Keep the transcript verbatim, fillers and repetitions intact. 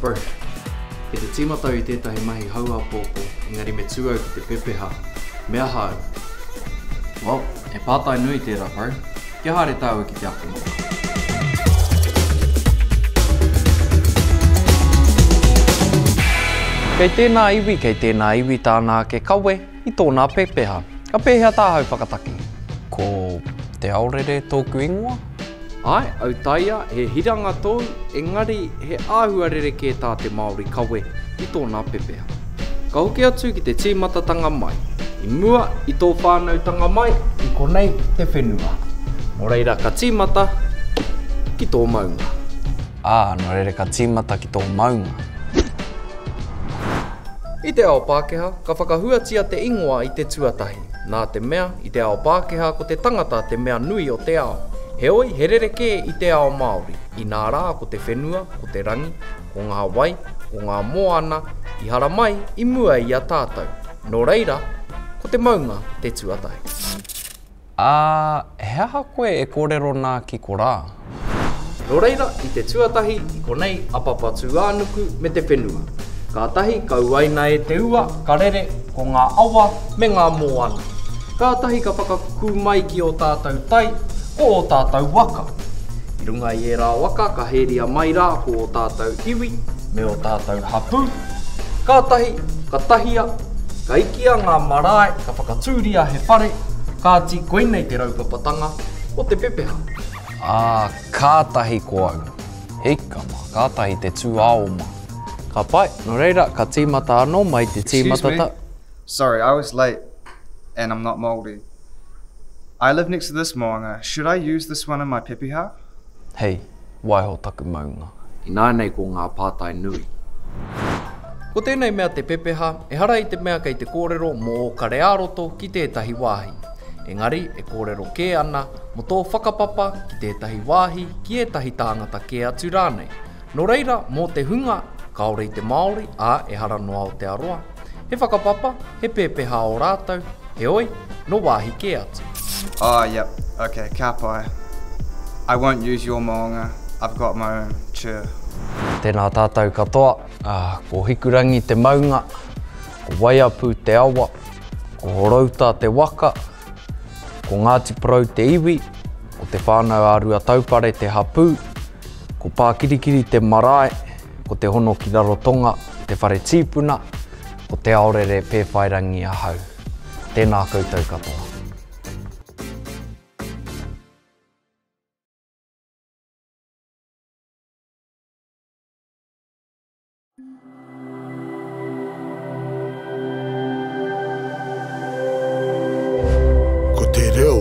Bro, e te tīmatau I tētahi mahi haua pōpō, engari me tūau ki te pepeha. Mea hau. Well, e pātai nui tērā, bro. Kia haere tāua ki te apunga. Kei tēnā iwi, kei tēnā iwi tāna ke kawe I tōna pepeha. Ka pēhea tāhau whakataki. Ko te aorere tōku ingoa? Ai, au taia, he hiranga tōu, engari he āhua rereke tā te Māori kawe I tōna pepeha. Ka hoki atu ki te tīmatatanga mai. I mua I tō whānautanga mai, I konei te whenua. Nō reira ka tīmata ki tō maunga. Ah, nō reira ka tīmata ki tō maunga. I te ao Pākehā, ka whakahuatia te ingoa I te tuatahi. Nā te mea, I te ao Pākehā ko te tangata te mea nui o te ao. Heoi, he rereke I te ao Māori. I nā rā ko te whenua, ko te rangi, ko ngā wai, ko ngā moana, I hara mai, I mua I a tātou. Nō reira, ko te maunga te tuatahi. Ah, he aha koe e kōrero nā ki ko rā? Nō reira, I te tuatahi, I konei apapa tū ānuku me te whenua. Ka tahi, kauaina e te ua, ka rere, ko ngā awa me ngā moana. Ka tahi ka whakakuku mai ki o tātou tai, ko o tātou waka. I runga I e rā waka, ka heria mai rā ko o tātou iwi, me o tātou hapu. Ka tahi, ka tahia, ka ikia ngā marae, ka whakatūria he whare, ka ti koinei te raupapatanga o te pepeha. Ah, kātahi ko au. Heika ma, kātahi te tū ao ma. Ka pai, no reira, ka tīmata anō mai te tīmata ta... Sorry, I was late, and I'm not Māori. I live next to this moanga. Should I use this one in my pepeha? Hei, waiho taku maunga. I nānei ko ngā pātai nui. Ko tēnei mea te pepeha, e hara I te mea kei te kōrero mō o karearoto ki tētahi wāhi. Engari, e kōrero kē ana mo tō whakapapa ki tētahi wāhi ki ētahi tāngata kē atu rānei. Nō reira, mō te hunga, kaore I te Māori, a e hara noa o te aroa. He whakapapa, he pepeha o rātou, he oi, no wāhi kē atu. Oh, yep. Okay, ka pai. I won't use your moanga. I've got my own. Cheer. Tēnā tātou katoa, ah, ko hikurangi te maunga, ko waiapu te awa, ko horauta te waka, ko Ngāti Porou te iwi, ko te whānau ārua taupare te hapu, ko pākirikiri te marae, ko te hono ki rarotonga, te whare tīpuna, ko te aorere pēwhairangi ahau. Tēnā koutou katoa. Ko te reo